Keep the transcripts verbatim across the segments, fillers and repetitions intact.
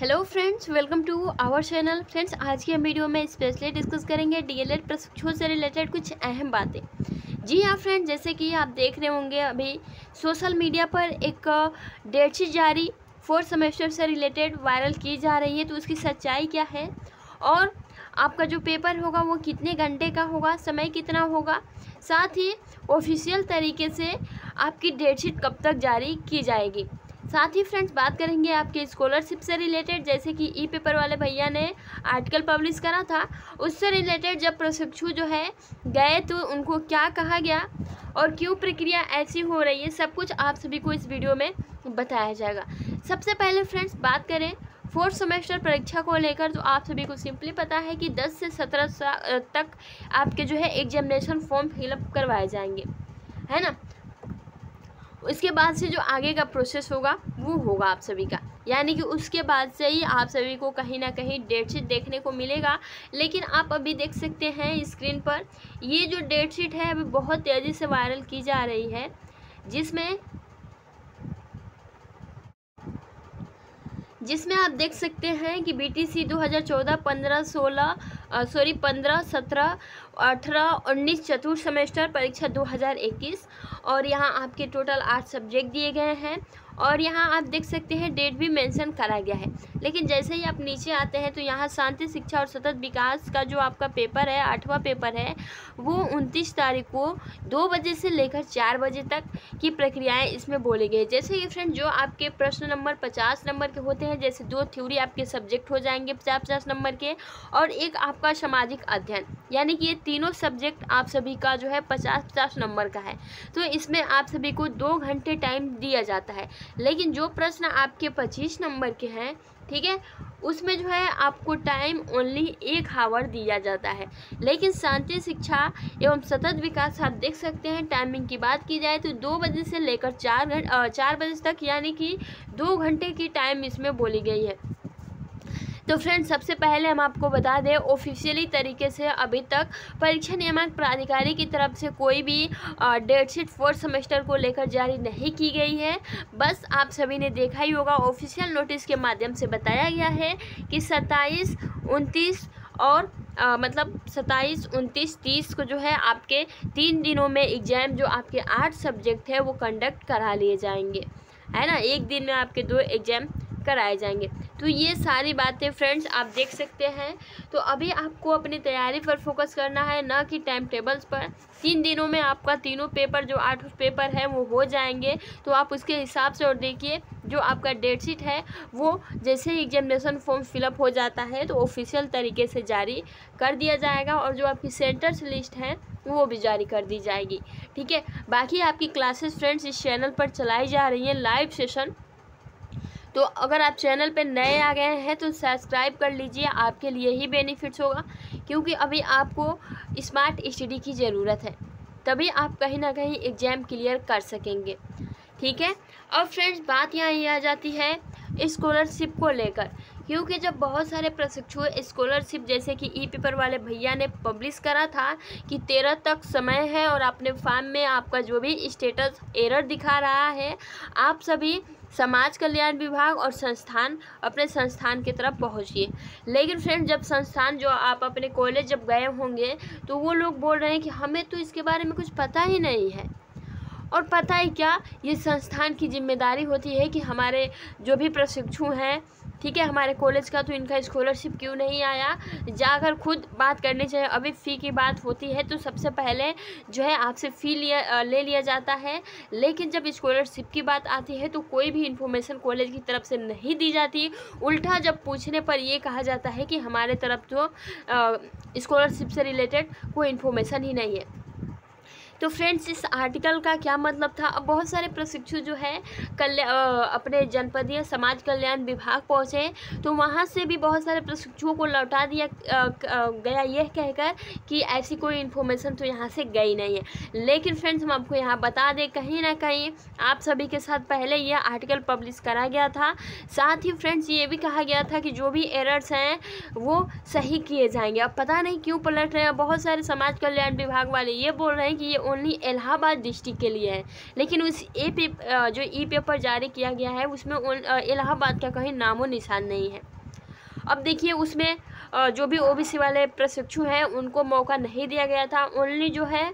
Hello friends, welcome to our channel. Friends, आज की हम वीडियो में स्पेशली डिस्कस करेंगे डीएलएड प्रशिक्षु से रिलेटेड कुछ अहम बातें। जी हाँ फ्रेंड्स, जैसे कि आप देख रहे होंगे अभी सोशल मीडिया पर एक डेटशीट जारी फोर्थ सेमेस्टर से रिलेटेड वायरल की जा रही है, तो उसकी सच्चाई क्या है और आपका जो पेपर होगा वो कितने घंटे का होगा, समय कितना होगा, साथ ही ऑफिशियल तरीके से आपकी डेटशीट कब तक जारी की जाएगी। साथ ही फ्रेंड्स बात करेंगे आपके स्कॉलरशिप से रिलेटेड, जैसे कि ई पेपर वाले भैया ने आर्टिकल पब्लिश करा था, उससे रिलेटेड जब प्रशिक्षु जो है गए तो उनको क्या कहा गया और क्यों प्रक्रिया ऐसी हो रही है, सब कुछ आप सभी को इस वीडियो में बताया जाएगा। सबसे पहले फ्रेंड्स बात करें फोर्थ सेमेस्टर परीक्षा को लेकर, तो आप सभी को सिंपली पता है कि दस से सत्रह तक आपके जो है एग्जामिनेशन फॉर्म फिलअप करवाए जाएंगे, है ना। उसके बाद से जो आगे का प्रोसेस होगा वो होगा आप सभी का, यानी कि उसके बाद से ही आप सभी को कहीं ना कहीं डेटशीट देखने को मिलेगा। लेकिन आप अभी देख सकते हैं स्क्रीन पर ये जो डेटशीट है अभी बहुत तेज़ी से वायरल की जा रही है, जिसमें जिसमें आप देख सकते हैं कि बीटीसी दो हज़ार चौदह, पंद्रह, सोलह सॉरी पंद्रह, सत्रह, अठारह, उन्नीस चतुर्थ सेमेस्टर परीक्षा दो हज़ार इक्कीस, और यहाँ आपके टोटल आठ सब्जेक्ट दिए गए हैं और यहाँ आप देख सकते हैं डेट भी मेंशन करा गया है। लेकिन जैसे ही आप नीचे आते हैं तो यहाँ शांति, शिक्षा और सतत विकास का जो आपका पेपर है, आठवां पेपर है, वो उनतीस तारीख को दो बजे से लेकर चार बजे तक की प्रक्रियाएं इसमें बोली गई। जैसे कि फ्रेंड जो आपके प्रश्न नंबर पचास नंबर के होते हैं, जैसे दो थ्योरी आपके सब्जेक्ट हो जाएंगे पचास पचास नंबर के, और एक आपका सामाजिक अध्ययन, यानी कि ये तीनों सब्जेक्ट आप सभी का जो है पचास पचास नंबर का है। तो इसमें आप सभी को दो घंटे टाइम दिया जाता है। लेकिन जो प्रश्न आपके पच्चीस नंबर के हैं, ठीक है, उसमें जो है आपको टाइम ओनली एक हावर दिया जाता है। लेकिन शांति, शिक्षा एवं सतत विकास आप देख सकते हैं टाइमिंग की बात की जाए तो दो बजे से लेकर चार घंटे चार बजे तक, यानी कि दो घंटे की टाइम इसमें बोली गई है। तो फ्रेंड्स सबसे पहले हम आपको बता दें, ऑफिशियली तरीके से अभी तक परीक्षा नियामक प्राधिकारी की तरफ से कोई भी डेटशीट फोर्थ सेमेस्टर को लेकर जारी नहीं की गई है। बस आप सभी ने देखा ही होगा, ऑफिशियल नोटिस के माध्यम से बताया गया है कि सत्ताईस, उनतीस और आ, मतलब सत्ताईस, उनतीस, तीस को जो है आपके तीन दिनों में एग्जाम जो आपके आठ सब्जेक्ट है वो कंडक्ट करा लिए जाएंगे, है ना। एक दिन में आपके दो एग्जाम कराए जाएंगे। तो ये सारी बातें फ्रेंड्स आप देख सकते हैं। तो अभी आपको अपनी तैयारी पर फोकस करना है, ना कि टाइम टेबल्स पर। तीन दिनों में आपका तीनों पेपर जो आठ पेपर है वो हो जाएंगे, तो आप उसके हिसाब से और देखिए जो आपका डेटशीट है वो जैसे ही एग्जामिनेशन फॉर्म फिलअप हो जाता है तो ऑफिशियल तरीके से जारी कर दिया जाएगा, और जो आपकी सेंटर्स लिस्ट है वो भी जारी कर दी जाएगी, ठीक है। बाकी आपकी क्लासेस फ्रेंड्स इस चैनल पर चलाई जा रही हैं, लाइव सेशन। तो अगर आप चैनल पे नए आ गए हैं तो सब्सक्राइब कर लीजिए, आपके लिए ही बेनिफिट्स होगा, क्योंकि अभी आपको स्मार्ट स्टडी की ज़रूरत है, तभी आप कहीं ना कहीं एग्ज़ाम क्लियर कर सकेंगे, ठीक है। अब फ्रेंड्स बात यहाँ ये आ जाती है स्कॉलरशिप को लेकर, क्योंकि जब बहुत सारे प्रशिक्षु स्कॉलरशिप जैसे कि ई पेपर वाले भैया ने पब्लिश करा था कि तेरह तक समय है और अपने फॉर्म में आपका जो भी स्टेटस एरर दिखा रहा है, आप सभी समाज कल्याण विभाग और संस्थान अपने संस्थान की तरफ पहुंचिए। लेकिन फ्रेंड जब संस्थान जो आप अपने कॉलेज जब गए होंगे तो वो लोग बोल रहे हैं कि हमें तो इसके बारे में कुछ पता ही नहीं है। और पता है क्या, ये संस्थान की जिम्मेदारी होती है कि हमारे जो भी प्रशिक्षु हैं, ठीक है, हमारे कॉलेज का तो इनका स्कॉलरशिप क्यों नहीं आया, जाकर खुद बात करनी चाहिए। अभी फ़ी की बात होती है तो सबसे पहले जो है आपसे फ़ी लिया ले लिया जाता है, लेकिन जब स्कॉलरशिप की बात आती है तो कोई भी इन्फॉर्मेशन कॉलेज की तरफ से नहीं दी जाती। उल्टा जब पूछने पर ये कहा जाता है कि हमारे तरफ तो स्कॉलरशिप से रिलेटेड कोई इन्फॉर्मेशन ही नहीं है। तो फ्रेंड्स इस आर्टिकल का क्या मतलब था, अब बहुत सारे प्रशिक्षु जो है कल्याण अपने जनपदीय समाज कल्याण विभाग पहुँचे, तो वहाँ से भी बहुत सारे प्रशिक्षुओं को लौटा दिया गया यह कहकर कि ऐसी कोई इन्फॉर्मेशन तो यहाँ से गई नहीं है। लेकिन फ्रेंड्स हम आपको यहाँ बता दें, कहीं ना कहीं आप सभी के साथ पहले यह आर्टिकल पब्लिश करा गया था। साथ ही फ्रेंड्स ये भी कहा गया था कि जो भी एरर्स हैं वो सही किए जाएंगे। अब पता नहीं क्यों पलट रहे हैं, बहुत सारे समाज कल्याण विभाग वाले ये बोल रहे हैं कि ये ओनली इलाहाबाद डिस्ट्रिक्ट के लिए है, लेकिन उस ए पे जो ई पेपर जारी किया गया है उसमें इलाहाबाद का कहीं नामो निशान नहीं है। अब देखिए उसमें जो भी ओबीसी वाले प्रशिक्षु हैं उनको मौका नहीं दिया गया था, ओनली जो है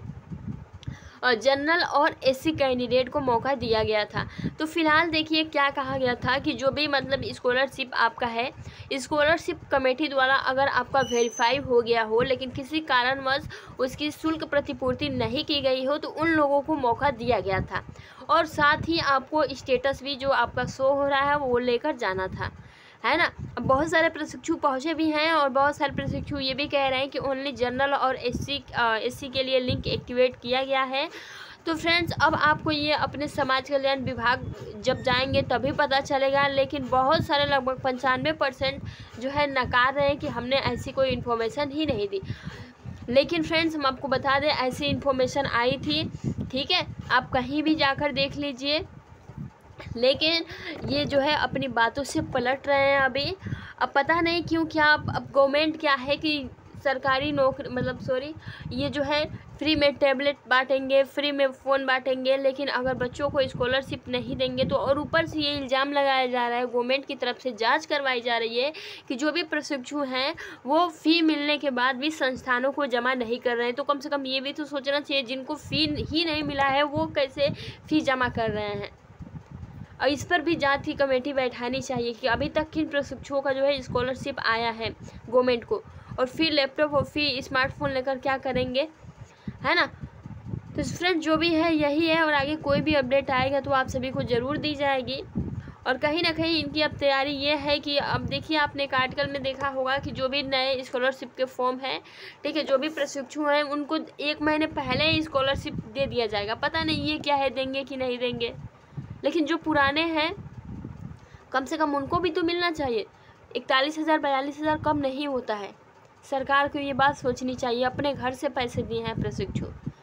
जनरल और एससी कैंडिडेट को मौका दिया गया था। तो फिलहाल देखिए क्या कहा गया था कि जो भी मतलब स्कॉलरशिप आपका है, स्कॉलरशिप कमेटी द्वारा अगर आपका वेरीफाई हो गया हो लेकिन किसी कारणवश उसकी शुल्क प्रतिपूर्ति नहीं की गई हो तो उन लोगों को मौका दिया गया था, और साथ ही आपको स्टेटस भी जो आपका शो हो रहा है वो लेकर जाना था, है ना। अब बहुत सारे प्रशिक्षु पहुँचे भी हैं और बहुत सारे प्रशिक्षु ये भी कह रहे हैं कि ओनली जनरल और एससी एससी के लिए लिंक एक्टिवेट किया गया है। तो फ्रेंड्स अब आपको ये अपने समाज कल्याण विभाग जब जाएंगे तभी पता चलेगा, लेकिन बहुत सारे लगभग पंचानवे परसेंट जो है नकार रहे हैं कि हमने ऐसी कोई इन्फॉर्मेशन ही नहीं दी। लेकिन फ्रेंड्स हम आपको बता दें ऐसी इन्फॉर्मेशन आई थी, ठीक है, आप कहीं भी जाकर देख लीजिए। लेकिन ये जो है अपनी बातों से पलट रहे हैं अभी। अब पता नहीं क्यों, क्या अब गवर्नमेंट क्या है कि सरकारी नौकरी मतलब सॉरी ये जो है फ्री में टैबलेट बांटेंगे, फ्री में फ़ोन बांटेंगे, लेकिन अगर बच्चों को स्कॉलरशिप नहीं देंगे तो, और ऊपर से ये इल्ज़ाम लगाया जा रहा है, गवर्नमेंट की तरफ से जांच करवाई जा रही है कि जो भी प्रशिक्षु हैं वो फ़ी मिलने के बाद भी संस्थानों को जमा नहीं कर रहे हैं। तो कम से कम ये भी तो सोचना चाहिए जिनको फ़ी ही नहीं मिला है वो कैसे फ़ी जमा कर रहे हैं। और इस पर भी जांच की कमेटी बैठानी चाहिए कि अभी तक किन प्रशिक्षुओं का जो है स्कॉलरशिप आया है गवर्नमेंट को, और फिर लैपटॉप और फिर स्मार्टफोन लेकर क्या करेंगे, है ना। तो फ्रेंड्स जो भी है यही है, और आगे कोई भी अपडेट आएगा तो आप सभी को ज़रूर दी जाएगी। और कहीं ना कहीं इनकी अब तैयारी ये है कि अब देखिए आपने एक आर्टिकल में देखा होगा कि जो भी नए स्कॉलरशिप के फॉर्म हैं, ठीक है, जो भी प्रशिक्षु हैं उनको एक महीने पहले ही स्कॉलरशिप दे दिया जाएगा। पता नहीं ये क्या है, देंगे कि नहीं देंगे, लेकिन जो पुराने हैं कम से कम उनको भी तो मिलना चाहिए। इकतालीस हज़ार बयालीस हज़ार कम नहीं होता है। सरकार को ये बात सोचनी चाहिए, अपने घर से पैसे दिए हैं प्रशिक्षु,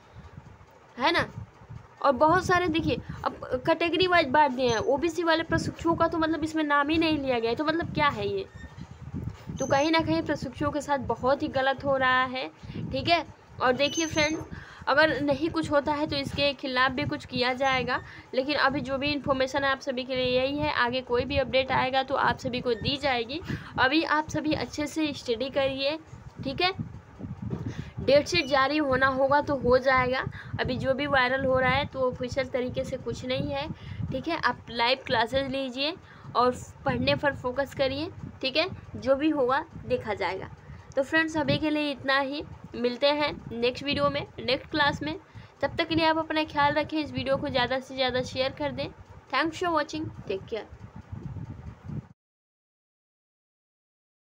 है ना। और बहुत सारे देखिए अब कैटेगरी वाइज बांट दिए हैं, ओबीसी वाले प्रशिक्षुओं का तो मतलब इसमें नाम ही नहीं लिया गया है, तो मतलब क्या है ये। तो कहीं ना कहीं प्रशिक्षुओं के साथ बहुत ही गलत हो रहा है, ठीक है। और देखिए फ्रेंड्स अगर नहीं कुछ होता है तो इसके खिलाफ़ भी कुछ किया जाएगा, लेकिन अभी जो भी इन्फॉर्मेशन है आप सभी के लिए यही है। आगे कोई भी अपडेट आएगा तो आप सभी को दी जाएगी। अभी आप सभी अच्छे से स्टडी करिए, ठीक है। डेट शीट जारी होना होगा तो हो जाएगा। अभी जो भी वायरल हो रहा है तो ऑफिशियल तरीके से कुछ नहीं है, ठीक है। आप लाइव क्लासेस लीजिए और पढ़ने पर फोकस करिए, ठीक है। जो भी होगा देखा जाएगा। तो फ्रेंड्स अभी के लिए इतना ही, मिलते हैं नेक्स्ट वीडियो में, नेक्स्ट क्लास में। तब तक के लिए आप अपना ख्याल रखें, इस वीडियो को ज़्यादा से ज़्यादा शेयर कर दें। Thanks for watching, take care.